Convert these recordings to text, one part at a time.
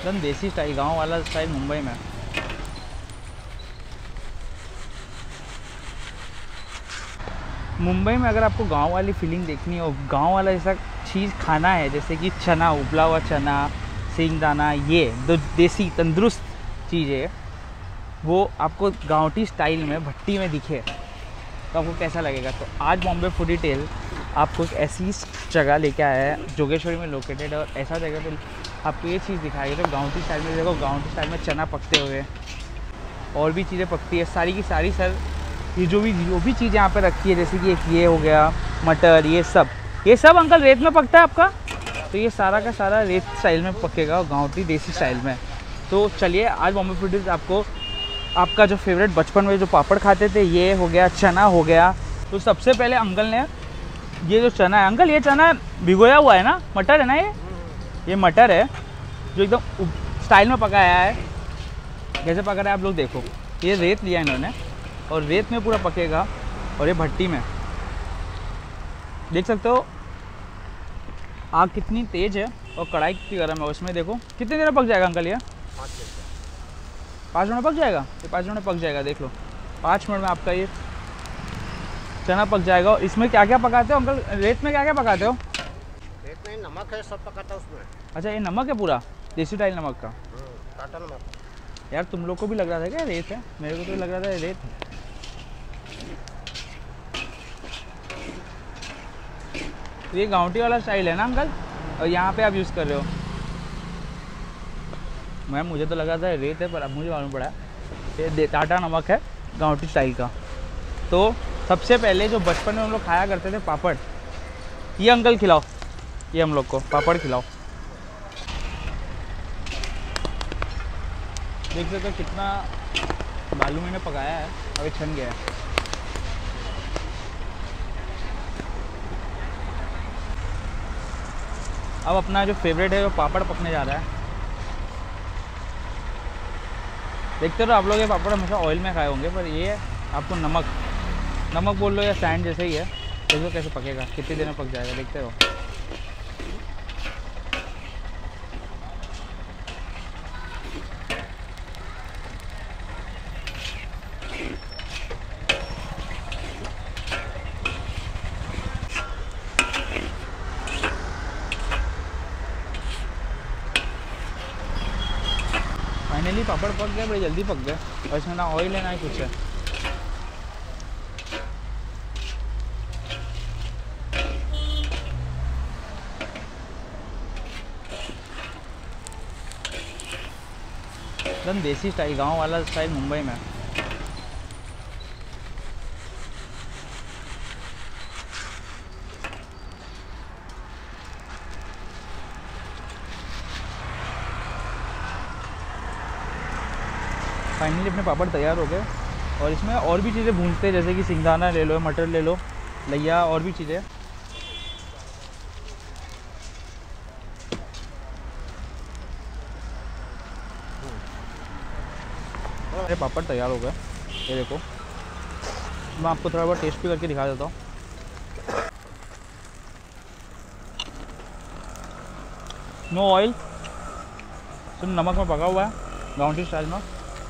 एकदम देसी स्टाइल, गांव वाला स्टाइल मुंबई में। मुंबई में अगर आपको गांव वाली फीलिंग देखनी हो, गांव वाला जैसा चीज़ खाना है, जैसे कि चना, उबला हुआ चना, सींगदाना, ये जो देसी तंदुरुस्त चीज़ है, वो आपको गांवटी स्टाइल में भट्टी में दिखे तो आपको कैसा लगेगा। तो आज बॉम्बे फूडी टेल आपको एक ऐसी जगह लेके आया है जोगेश्वरी में लोकेटेड है, और ऐसा जगह पे आपको ये चीज़ दिखाएगी तो गांवटी स्टाइल में। देखो गांवटी स्टाइल में चना पकते हुए, और भी चीज़ें पकती है सारी की सारी। सर ये जो भी चीज़ यहाँ पे रखी है, जैसे कि एक ये हो गया मटर, ये सब अंकल रेत में पकता है आपका। तो ये सारा का सारा रेत स्टाइल में पकेगा, गांवटी देसी स्टाइल में। तो चलिए आज बॉम्बे फूडीज आपको आपका जो फेवरेट बचपन में जो पापड़ खाते थे, ये हो गया, चना हो गया। तो सबसे पहले अंकल ने ये जो चना है, अंकल ये चना भिगोया हुआ है ना, मटर है ना, ये मटर है जो एकदम स्टाइल में पकाया है। कैसे पका रहा है आप लोग देखो, ये रेत लिया इन्होंने और रेत में पूरा पकेगा, और ये भट्टी में देख सकते हो आग कितनी तेज़ है और कढ़ाई कितनी गर्म है। उसमें देखो कितनी देर में पक जाएगा अंकल, ये 5 मिनट में पक जाएगा। ये 5 मिनट में पक जाएगा, देख लो 5 मिनट में आपका ये चना पक जाएगा। और इसमें क्या क्या पकाते हो अंकल, रेत में क्या क्या पकाते हो? रेत में नमक है, सब पकाता है उसमें। अच्छा ये नमक है पूरा देसी स्टाइल नमक का। टाटा नमक। यार तुम लोग को भी लग रहा था क्या रेत है? मेरे को तो लग रहा था रेत है। तो ये गांवटी वाला स्टाइल है ना अंकल, और यहाँ पे आप यूज़ कर रहे हो। मुझे तो लगा था रेत है, पर अब मुझे मालूम पड़ा ये टाटा नमक है गांवटी स्टाइल का। तो सबसे पहले जो बचपन में हम लोग खाया करते थे पापड़, ये अंकल खिलाओ, ये हम लोग को पापड़ खिलाओ। देख सकते हो कितना बालू मैंने पकाया है, अभी छन गया है। अब अपना जो फेवरेट है वो पापड़ पकने जा रहा है। देखते रहो आप लोग, ये पापड़ हमेशा ऑयल में खाए होंगे, पर ये आपको नमक बोल लो या सैंड जैसे ही है। देखो कैसे पकेगा, कितनी देर में पक जाएगा, देखते रहो। फाइनली पापड़ पक गए, बड़ी जल्दी पक गए, और इसमें ना ऑयल है ना ही कुछ है। एकदम देसी स्टाइल, गांव वाला स्टाइल मुंबई में। फाइनली अपने पापड़ तैयार हो गए, और इसमें और भी चीज़ें भूनते हैं, जैसे कि सिंगदाना ले लो, मटर ले लो, लैया, और भी चीज़ें। अरे पापड़ तैयार हो गए, ये देखो। मैं आपको थोड़ा बहुत टेस्ट भी करके दिखा देता हूँ। नो ऑयल, सिर्फ नमक में पका हुआ है गांवटी स्टाइल में।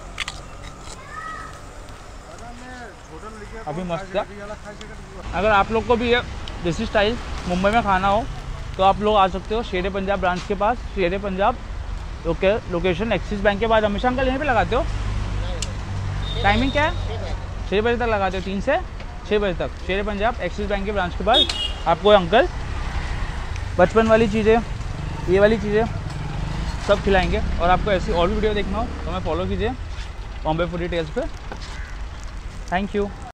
अभी मस्त है। अगर आप लोग को भी ये देसी स्टाइल मुंबई में खाना हो तो आप लोग आ सकते हो शेरे पंजाब ब्रांच के पास। शेरे पंजाब लोकेशन एक्सिस बैंक के बाद। हमेशा अंकल यहीं पे लगाते हो? टाइमिंग क्या है? 6 बजे तक लगाते हो, 3 से 6 बजे तक। शेरे पंजाब एक्सिस बैंक के ब्रांच के बाद आपको अंकल बचपन वाली चीज़ें, ये वाली चीज़ें सब खिलाएंगे। और आपको ऐसी और भी वीडियो देखना हो तो हमें फॉलो कीजिए बॉम्बे फूडी टेल्स पे। Thank you.